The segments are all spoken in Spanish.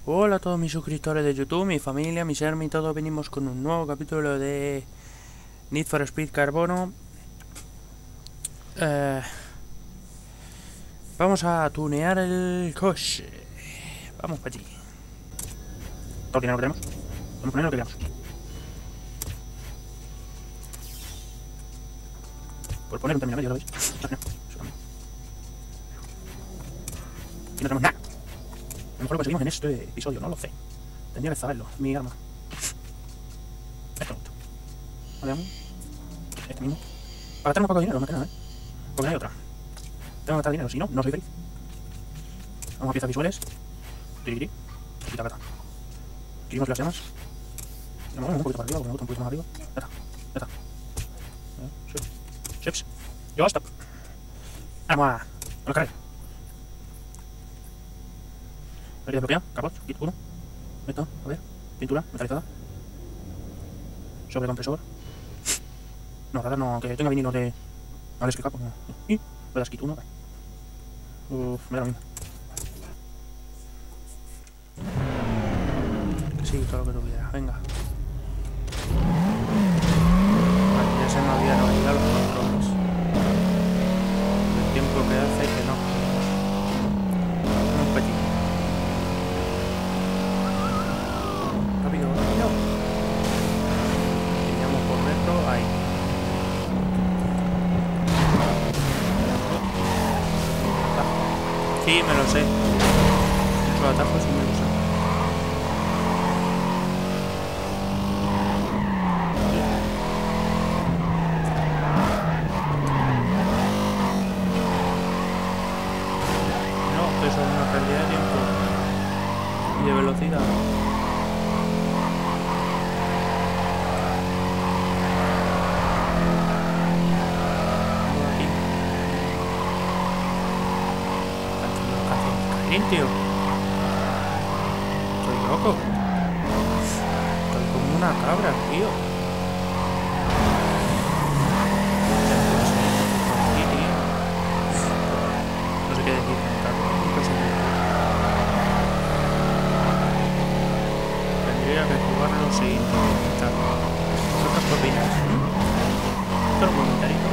Hola a todos mis suscriptores de YouTube, mi familia, mis hermanos y todos venimos con un nuevo capítulo de Need for Speed Carbono. Vamos a tunear el coche. Vamos para allí. Todo el dinero que tenemos. Vamos a poner lo que queramos. Por poner un término medio, ¿lo veis? Y no tenemos nada. A lo mejor lo conseguimos en este episodio, no lo sé. Tendría que saberlo, mi arma. Esto mucho. Vale, este mismo. Para gastar un poco de dinero, más que nada, porque no hay otra. Tengo que gastar dinero, si no, no soy feliz. Vamos a piezas visuales. Tiriri. Y tacata. Queremos las llamas. Vamos un poquito para arriba, porque me gusta un poquito más arriba. Ya está. Ya está. Chips. Yo, stop. Vamos a los carreras. Área desbloqueada. Capot. Kit 1. Esto. A ver. Pintura metalizada. Sobrecompresor. No, radar no. Que tenga vinilo de... A ver, es que capo. Y... Ruedas kit 1. Uff, me da lo mismo. Sí, todo lo que tú quieras. Venga. Vale, ya se me habían olvidado los controles. El tiempo que hace que no. Un petit. Rápido, rápido. Teníamos por dentro ahí. Sí, me lo sé. Muchos atajos y me lo sé. No, eso es una pérdida de tiempo y de velocidad. Aquí. Tío. Estoy loco. Estoy como una cabra, tío. Aquí, tío. No sé qué decir. Tendría que jugarlo sin intentarlo. ¿Vosotros qué opináis? Esto es un comentarito.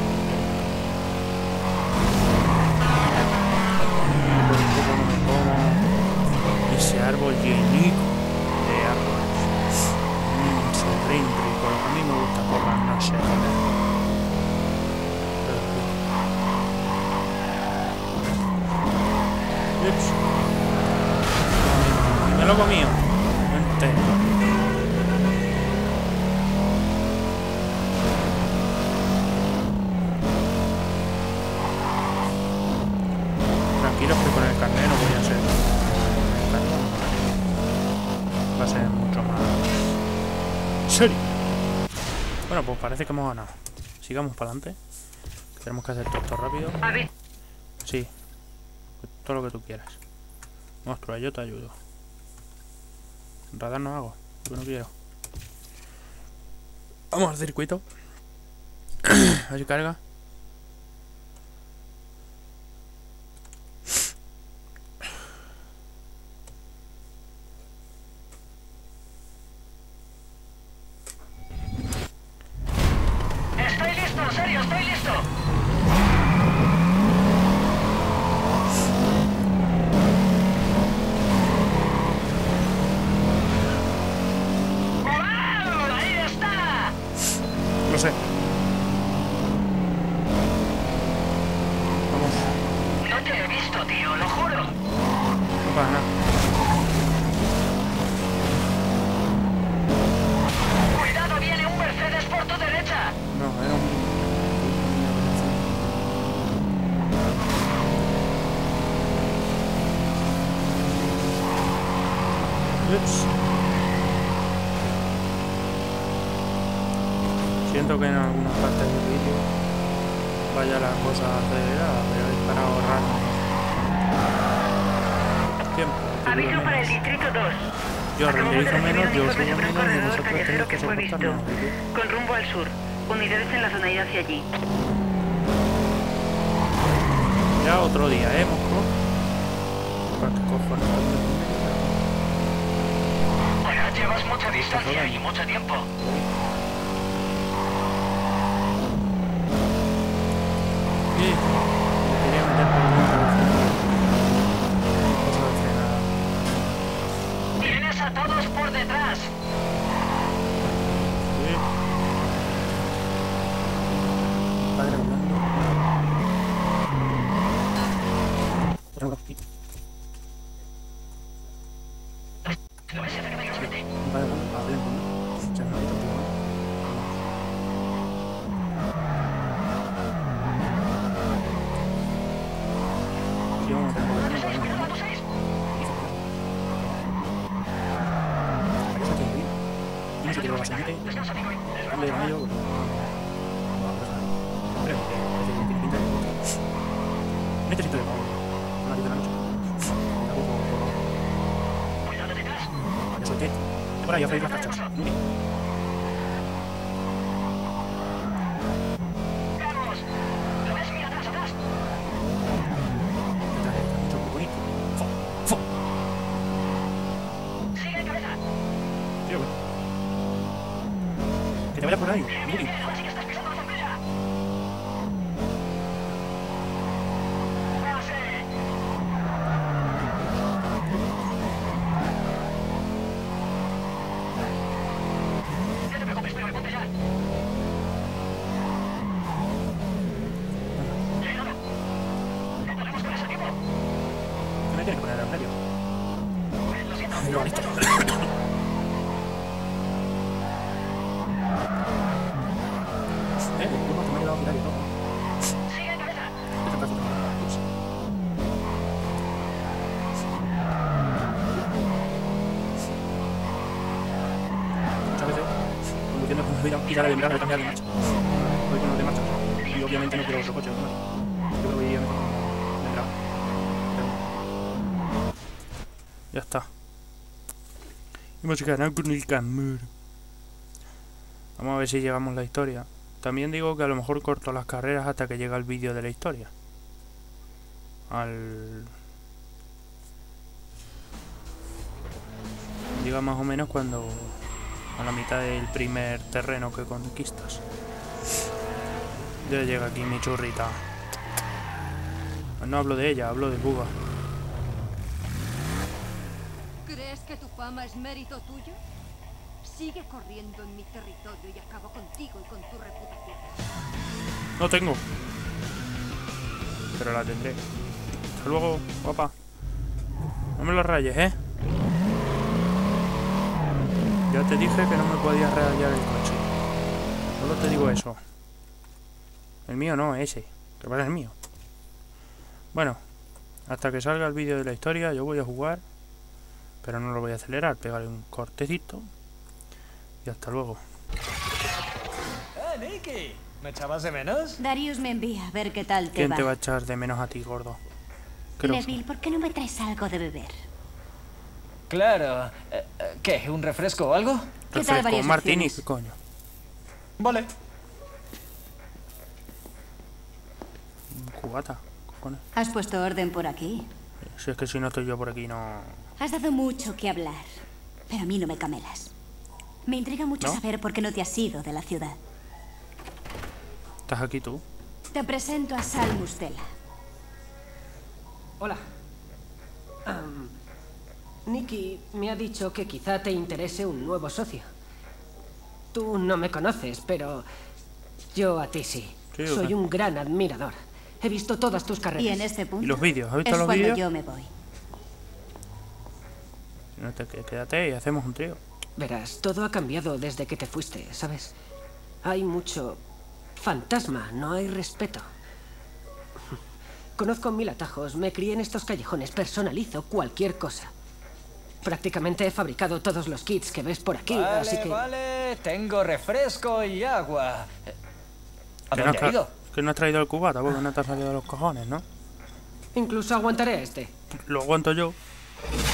Ese árbol llenito de árboles. Sonríen rico. A mí me gusta por las noches. Ups. Me lo he comido. Entero. Tranquilos que con el carnet no voy a ser. Va a ser mucho más serio. Bueno, pues parece que hemos ganado. Sigamos para adelante. Tenemos que hacer todo esto rápido. Sí. Todo lo que tú quieras. Monstruo, yo te ayudo. Radar no hago. Yo no quiero. Vamos al circuito. A ver si carga. Estoy listo, en serio, estoy listo. ¡Wow! ¡Ahí está! Lo sé. Vamos. No te he visto, tío, lo juro. No pasa nada. Cuidado, viene un Mercedes por tu derecha. No, era un... Ups. Siento que en algunas partes del vídeo vaya la cosa acelerada, pero es para ahorrar tiempo. Aviso para el distrito 2. Yo Acabamos de renderizo recibir menos, una yo información subo sobre un menos y corredor vosotros tenéis callejero que que fue visto, soportarnos. con rumbo al sur. Unidades en la zona ida hacia allí. Ya otro día, mosco. ¿Para qué cojones? mucha distancia y mucho tiempo. Sí, me quería meter por dentro. Cosa de frenada. Tienes a todos por detrás. Sí. Padre hablando. Otra por aquí. ¿Lo ves? Acércate peligrosamente. Padre hablando. Hablen con él. Se me ha visto, tío. Yo no tengo que ¿Cuánto ver. seis? ¿Cuánto seis? Yo no sé qué lo va a seguir. Descansa, Nico. Dale con ello. Creo que tiene pinta de necesito de nuevo. Una de la noche. Cuidado detrás. Ya solté. Por ahí a freír las cachas. Nuri. Carlos. ¿Lo ves? Mira atrás, atrás. Detrás de mucho muy bonito. Fo. Fo. Sigue en cabeza. Tío, bueno. Que te vayas por ahí. Nuri. Ahora sí que estás pisando la sombrilla. Pase. No te preocupes, pero ponte ya. Llegado. ¿No podemos con ese tipo? Que me tienes que poner en medio. Lo siento. Lo bonito. Yo no te me he quedado mirando y todo. Sigue en cabeza. Esta casa tengo una cosa. Muchas veces, conduciendo con vida, quizá de mirar de cambiar de marcha. Voy con los de marcha. Y obviamente no quiero otro coche automático. Yo creo que iría mejor con de embrague. Pero... ya está. Hemos ganado con el Camur. Vamos a ver si llegamos a la historia. También digo que a lo mejor corto las carreras hasta que llega el vídeo de la historia. Diga más o menos cuando... a la mitad del primer terreno que conquistas. Ya llega aquí mi churrita. No hablo de ella, hablo de Buga. ¿Crees que tu fama es mérito tuyo? Sigue corriendo en mi territorio y acabo contigo y con tu reputación. No tengo. Pero la tendré. Hasta luego, guapa. No me lo rayes, ¿eh? Ya te dije que no me podías rayar el coche. Solo te digo eso. El mío no, ese. Que va a ser el mío. Bueno, hasta que salga el vídeo de la historia yo voy a jugar. Pero no lo voy a acelerar. Pegarle un cortecito. Y hasta luego. Nikki! ¿Me echabas de menos? Darius me envía a ver qué tal te ¿Quién va. te va a echar de menos a ti, gordo? Creo. Neville, ¿por qué no me traes algo de beber? Claro. ¿Qué? ¿Un refresco o algo? ¿Qué tal Refresco, varias martini, opciones? ¿qué coño? Vale. Un cubata, cojones. ¿Has puesto orden por aquí? Si es que si no estoy yo por aquí, no... Has dado mucho que hablar, pero a mí no me camelas. Me intriga mucho ¿No? saber por qué no te has ido de la ciudad. ¿Estás aquí tú? Te presento a Sal Mustela. Hola. Nikki me ha dicho que quizá te interese un nuevo socio. Tú no me conoces, pero yo a ti sí. Sí, Soy ok. un gran admirador. He visto todas tus carreras. Y en este punto ¿Y los vídeos? ¿Has visto es los cuando vídeos? yo me voy. Si no te quédate y hacemos un trío. Verás, todo ha cambiado desde que te fuiste, ¿sabes? Hay mucho fantasma, no hay respeto. Conozco 1000 atajos, me crié en estos callejones, personalizo cualquier cosa. Prácticamente he fabricado todos los kits que ves por aquí, así que... Vale, tengo refresco y agua. ¿A Que no, dónde ha ido? que no has traído el cubata porque no te ha salido de los cojones, ¿no? Incluso aguantaré a este. Lo aguanto yo.